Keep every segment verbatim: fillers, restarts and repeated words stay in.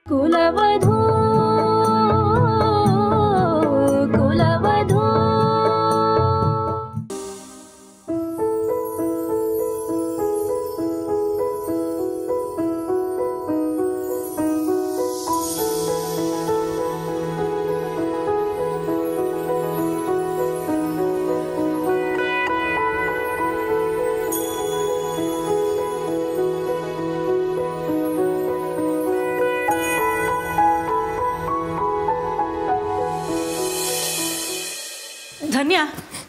ಕುಲವಧೂ ಕುಲವಧೂ ಧನ್ಯ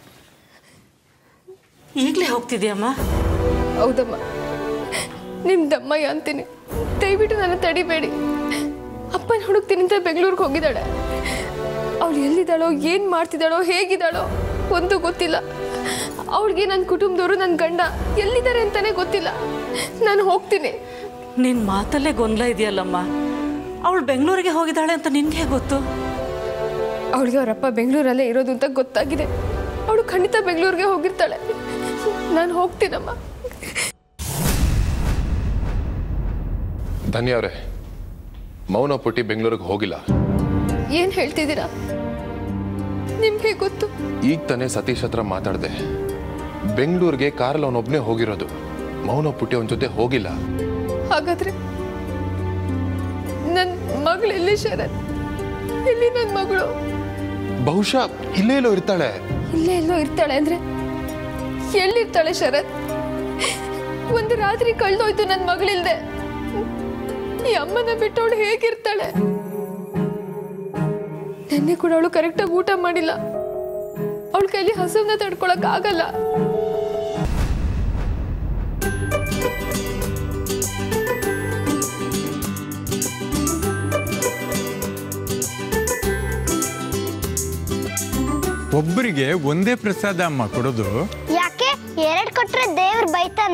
ಈಗಲೇ ಹೋಗ್ತಿದ್ಯಮ್ಮ? ಹೌದಮ್ಮ, ನಿಮ್ದಮ್ಮಯ್ಯ ಅಂತೀನಿ, ದಯವಿಟ್ಟು ನನ್ನ ತಡಿಬೇಡಿ. ಅಪ್ಪನ ಹುಡುಕ್ತೀನಿ ಅಂತ ಬೆಂಗಳೂರಿಗೆ ಹೋಗಿದ್ದಾಳೆ. ಅವಳು ಎಲ್ಲಿದ್ದಾಳೋ, ಏನು ಮಾಡ್ತಿದ್ದಾಳೋ, ಹೇಗಿದ್ದಾಳೋ ಒಂದು ಗೊತ್ತಿಲ್ಲ. ಅವಳಿಗೆ ನನ್ನ ಕುಟುಂಬದವರು, ನನ್ನ ಗಂಡ ಎಲ್ಲಿದ್ದಾರೆ ಅಂತಾನೆ ಗೊತ್ತಿಲ್ಲ. ನಾನು ಹೋಗ್ತೀನಿ. ನಿನ್ನ ಮಾತಲ್ಲೇ ಗೊಂದಲ ಇದೆಯಲ್ಲಮ್ಮ. ಅವಳು ಬೆಂಗಳೂರಿಗೆ ಹೋಗಿದ್ದಾಳೆ ಅಂತ ನಿನ್ಗೆ ಗೊತ್ತು? ಅವಳಿಗೆ ಅವರಪ್ಪ ಬೆಂಗಳೂರಲ್ಲೇ ಇರೋದು ಅಂತ ಗೊತ್ತಾಗಿದೆ. ಅವಳು ಖಂಡಿತ ಬೆಂಗಳೂರಿಗೆ ಹೋಗಿರ್ತಾಳೆ. ನಾನು ಹೋಗ್ತೀನಮ್ಮ. ಧನ್ಯ ಅವರೇ, ಮೌನ ಪುಟ್ಟಿ ಬೆಂಗಳೂರಿಗೆ ಹೋಗಿಲ್ಲ. ಏನು ಹೇಳ್ತಿದ್ದೀರಾ? ನಿಮ್ಗೆ ಗೊತ್ತು? ಈಗ ತಾನೇ ಸತೀಶ್ ಹತ್ರ ಮಾತಾಡಿದೆ. ಬೆಂಗಳೂರಿಗೆ ಕಾರಲ್ಲಿ ಅವನೊಬ್ಬನೇ ಹೋಗಿರೋದು. ಮೌನ ಪುಟ್ಟಿ ಅವನ ಜೊತೆ ಹೋಗಿಲ್ಲ. ಹಾಗಾದ್ರೆ ನನ್ನ ಮಗಳು ಎಲ್ಲಿ ಶರತ್? ಎಲ್ಲಿ ನನ್ನ ಮಗಳು? ಬಹುಶಃ ಇಲ್ಲೇ ಎಲ್ಲೋ ಇರ್ತಾಳೆ. ಇಲ್ಲೇ ಎಲ್ಲೋ ಇರ್ತಾಳೆ ಅಂದ್ರೆ ಎಲ್ಲಿರ್ತಾಳೆ ಶರತ್? ಒಂದು ರಾತ್ರಿ ಕಳೆದೋಯ್ತು ನನ್ನ ಮಗಳಿಲ್ದೆ. ಈ ಅಮ್ಮನ ಬಿಟ್ಟು ಅವಳು ಹೇಗಿರ್ತಾಳೆ? ನೆನ್ನೆ ಕೂಡ ಅವಳು ಕರೆಕ್ಟಾಗಿ ಊಟ ಮಾಡಿಲ್ಲ. ಅವಳ ಕೈಲಿ ಹಸುವನ್ನ ತಡ್ಕೊಳಕ್ ಆಗಲ್ಲ. ಒಬ್ಬರಿಗೆ ಒಂದೇ ಪ್ರಸಾದ ಅಮ್ಮ ಕೊಡೋದು. ಯಾಕೆ ಎರಡು ಕೊಟ್ರೆ ದೇವ್ರ ಬೈತಾನ?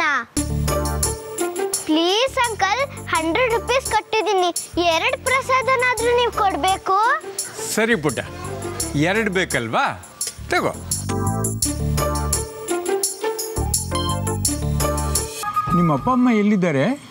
ಪ್ಲೀಸ್ ಅಂಕಲ್, ಹಂಡ್ರೆಡ್ ರುಪೀಸ್ ಕೊಟ್ಟಿದ್ದೀನಿ, ಎರಡು ಪ್ರಸಾದನಾದ್ರೂ ನೀವು ಕೊಡ್ಬೇಕು. ಸರಿ ಪುಟ್ಟ, ಎರಡು ಬೇಕಲ್ವಾ? ತಗೋ. ನಿಮ್ಮ ಅಪ್ಪ ಅಮ್ಮ ಎಲ್ಲಿದ್ದಾರೆ?